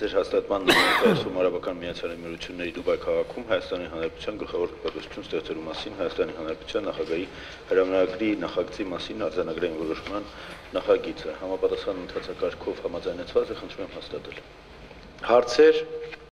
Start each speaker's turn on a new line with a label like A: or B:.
A: Ձեր հաստատման ներկայացում Արաբական Միացյալ Էմիրությունների Դուբայ քաղաքում Հայաստանի Հանրապետության գլխավոր պետություն ստեղծելու մասին Հայաստանի Հանրապետության նախագահի հրամանագրի նախագծի մասին արձանագրային որոշման նախագիծը համապատասխան ընթացակարգով համաձայնեցված է, խնդրում եմ հաստատել։ Հարցեր